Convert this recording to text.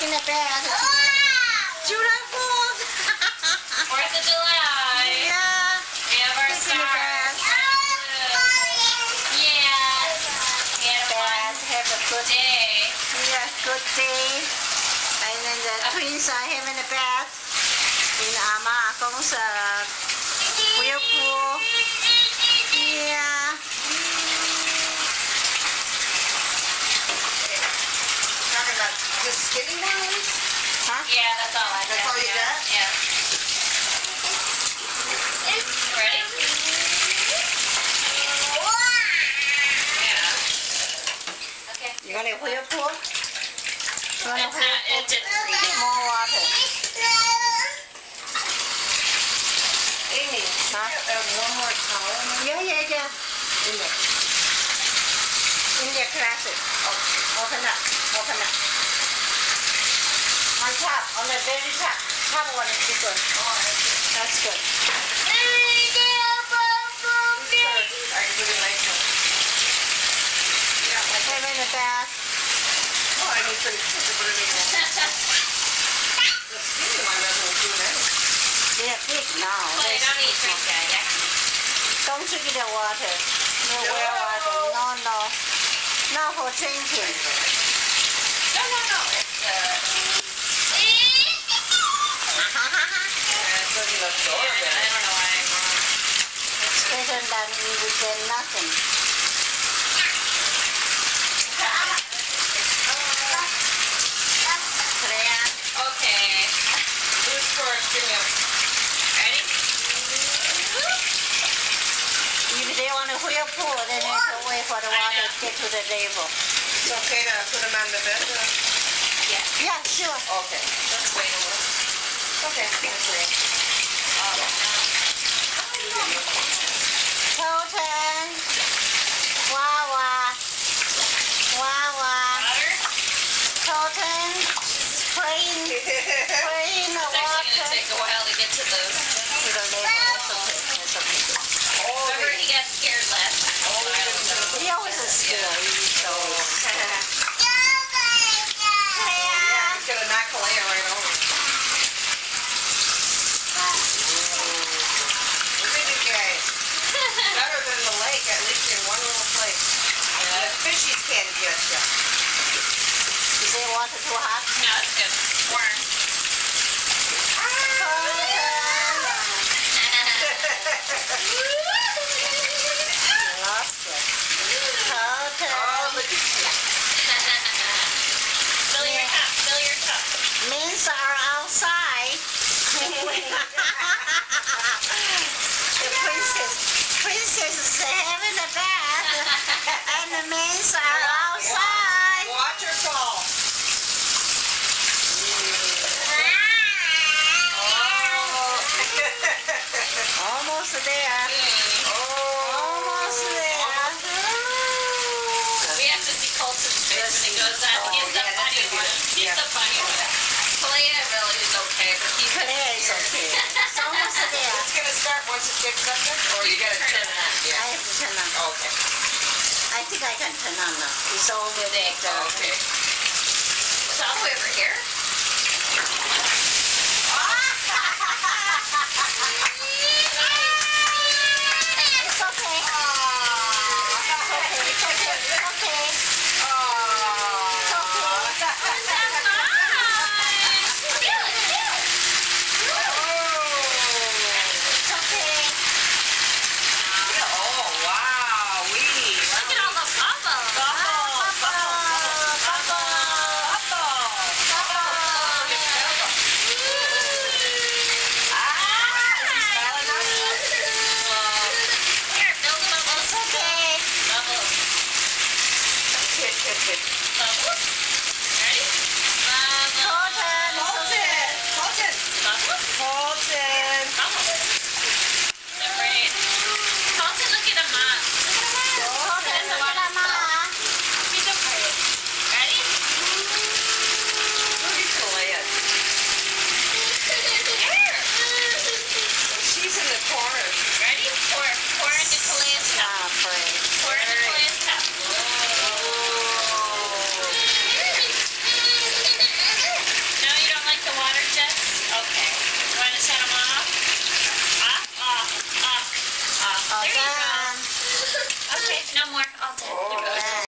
in the bath. July 4th. 4th of July. Yeah. We have our stars. Yes. We had a fun Have a good day. Yeah, good day. And then the twins are having a bath in Ama Akong's whirlpool. Yeah. Talking about the skinny ones? Huh? Yeah, that's all I got. That's all you got? Yeah. Ready? Yeah. Okay. You got a whirlpool? You want a It's not, it didn't freeze. more water. Amy, Huh? one more towel Yeah. in there. In the closet. Okay. Open up. On top, on the very top. Top one is this one. That's good. Are you doing nice one? You don't like Have in the bath. Oh, I need to put it in there. The skinny one doesn't do anything. They're big now. Well, you don't need drink that, yeah. Don't drink the water. No well water. No. Not for drinking. No. It's It doesn't absorb I it. don't know why I'm wrong. It's better than with nothing. Okay. Who's first? Give me a... Ready? If they want a whirlpool, then they have to wait for the water to get to the table. It's okay to put them on the bed? Yeah. Yeah, sure. Okay. Let's wait a little. Okay, let's wait. Colton. Wawa. Water? Colton. Praying the It's actually going water to take a while to get to those. to the table. That's okay. Remember he got scared last time. A while ago. He always is scared. He's always scared. Yeah, he's gonna knock Kalea right over. Look at you guys. Better than the lake, at least in one little place. The fishies can't get you. Is the water too hot? No, it's good. Warm. Lost it. Colton. Oh, look at you. Fill your cup. Mints are outside. The princess is having a bath, and the mints are outside. Watch her fall. Almost there. Almost there. We have to see Colton's face when he goes out. He's the funny one. He's the funny one. Kalea really is okay, but he's Claire is okay. It's almost there. It's gonna start once it gets up there, or you gotta turn it on. I have to turn on. Okay. I think I can turn on now. It's all with it. Okay. It's all the way over here. It's okay. It's okay. All There you go. done. Okay, no more. All done. All done.